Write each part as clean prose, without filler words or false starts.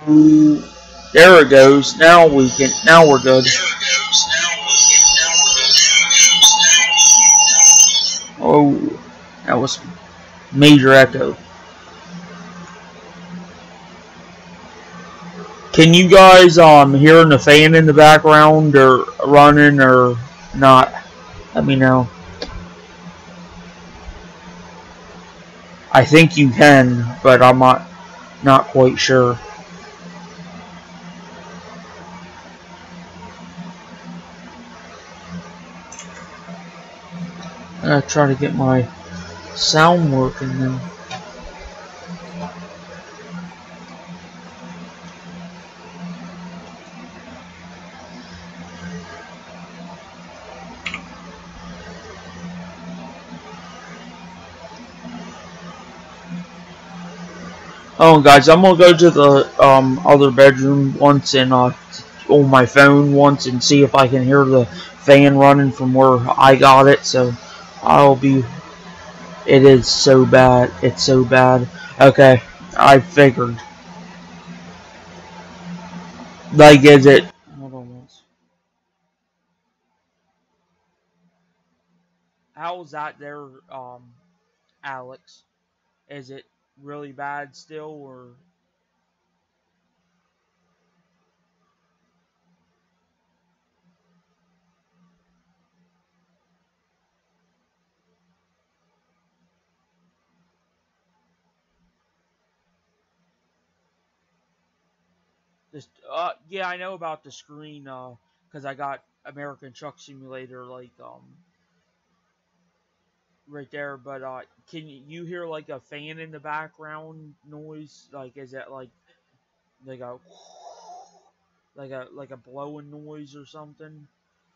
Ooh, there it goes. Now we can. Now we're good. Oh, that was major echo. Can you guys hearing the fan in the background or running or not? Let me know. I think you can, but I'm not quite sure. I gotta try to get my sound working now. Oh, guys, I'm gonna go to the other bedroom once and on my phone once and see if I can hear the fan running from where I got it. So I'll be. It is so bad. It's so bad. Okay, I figured. Like, is it? Hold on once. How's that there, Alex? Is it really bad still, or? Just, yeah, I know about the screen, because I got American Truck Simulator, like, right there. But, can you hear, like, a fan in the background noise? Like, is that, like a, like a blowing noise or something?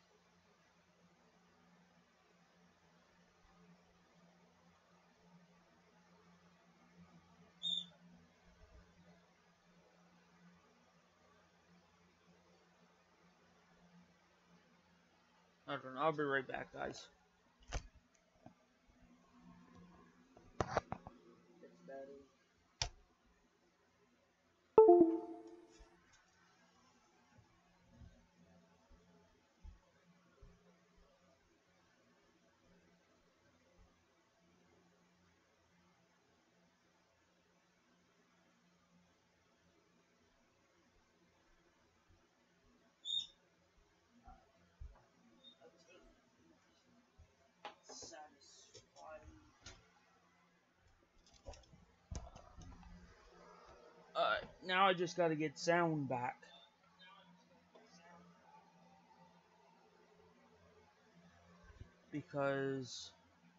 I don't know. I'll be right back, guys. Now I just gotta get sound back. Because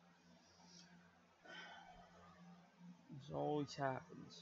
this always happens.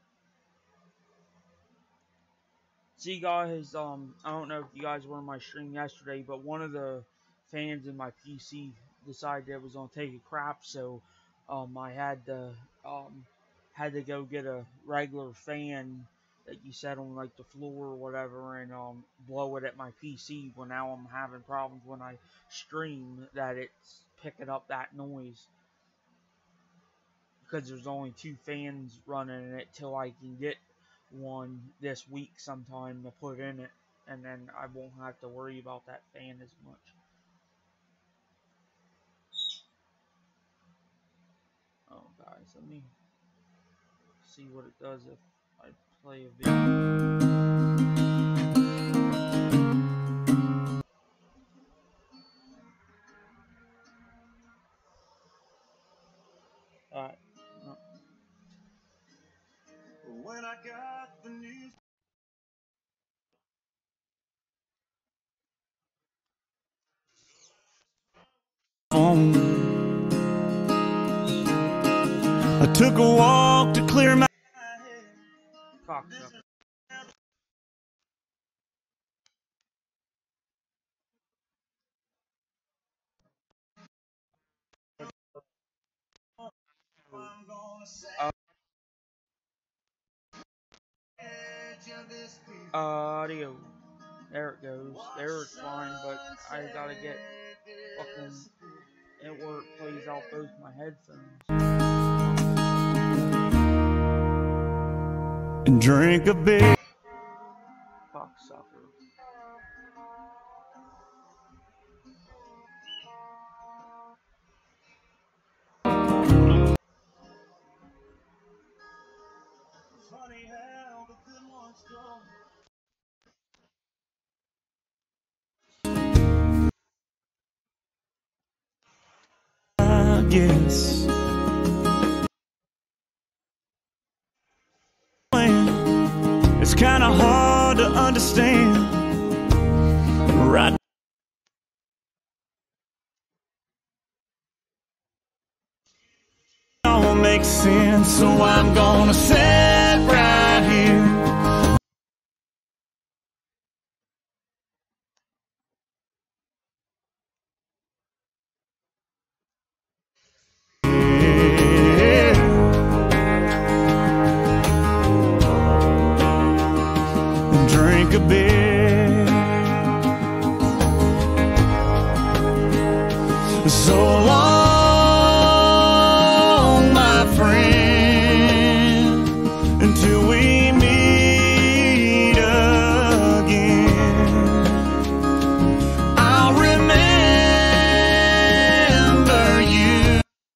See, guys, I don't know if you guys were on my stream yesterday, but one of the fans in my PC decided it was gonna take a crap, so I had to go get a regular fan that you set on like the floor or whatever, and blow it at my PC. Well, now I'm having problems when I stream that it's picking up that noise because there's only two fans running in it till I can get one this week sometime to put in it, and then I won't have to worry about that fan as much. Oh, guys, let me see what it does if I play a video. Alright. When I got the news. I took a walk to clear my head. Audio. There it goes. There it's fine, but I gotta get fucking it where it plays out both my headphones. And drink a big gets. It's kind of hard to understand. Right. All makes sense, so I'm gonna sit right here. Drink a beer. So long, my friend, until we meet again. I'll remember you.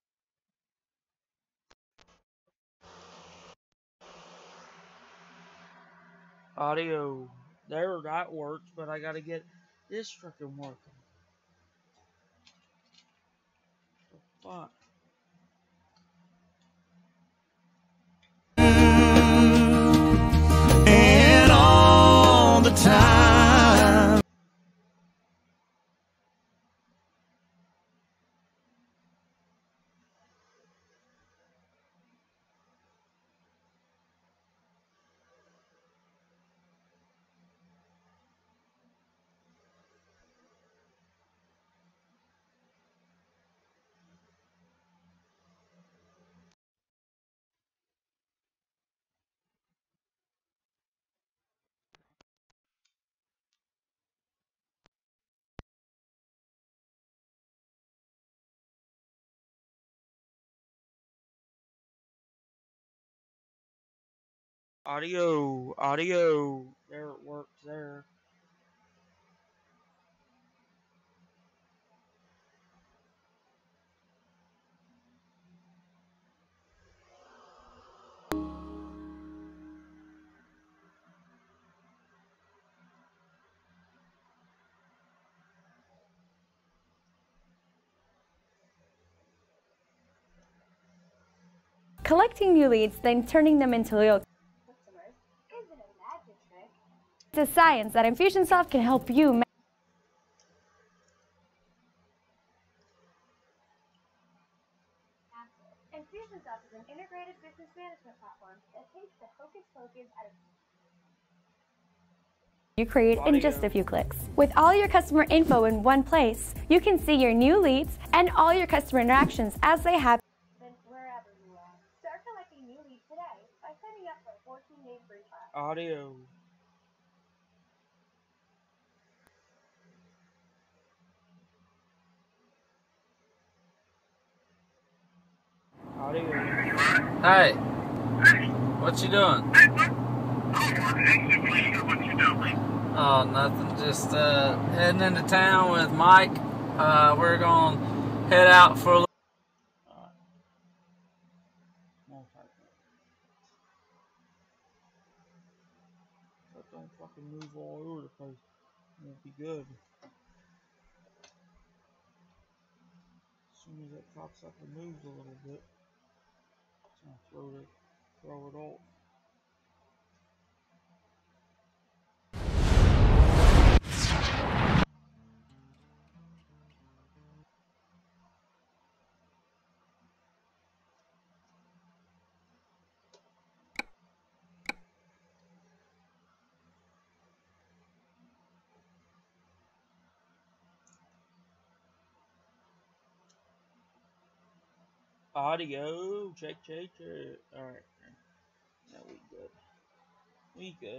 Audio. There, that works, but I gotta get this freaking working. Fuck. And all the time. Audio. Audio. There, it works there. Collecting new leads, then turning them into loyal customers isn't a magic trick. It's a science that Infusionsoft can help you. Infusionsoft is an integrated business management platform that takes the hocus pocus out of you create in just a few clicks. With all your customer info in one place, you can see your new leads and all your customer interactions as they happen. Wherever you are. Start collecting new leads today by signing up for a 14-day free trial. Audio. Audio. Hey, what you doing? Oh, nothing. Just heading into town with Mike. We're gonna head out for a little. But don't fucking move all over the place. It won't be good. As soon as that cocksucker moves a little bit, it's gonna throw it off. Audio, check. Alright. Now we good. We good.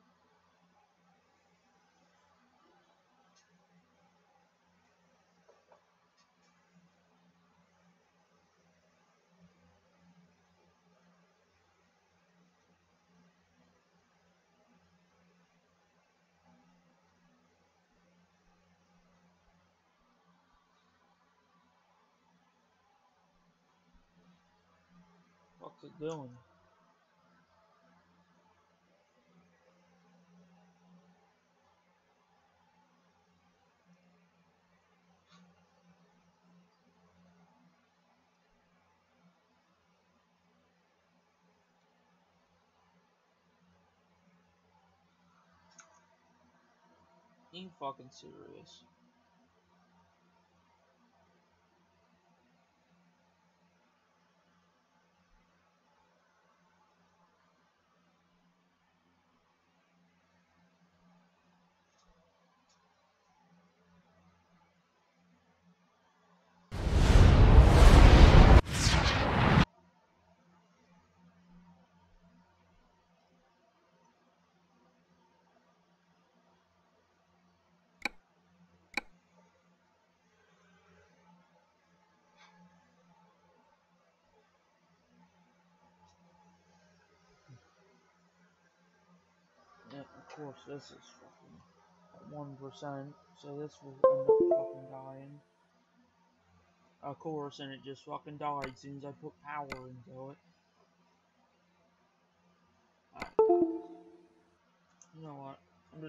What's it doing? Ain't fucking serious. Yeah, of course, this is fucking 1%, so this will end up fucking dying. Of course, and it just fucking died as soon as I put power into it. Alright, guys. You know what?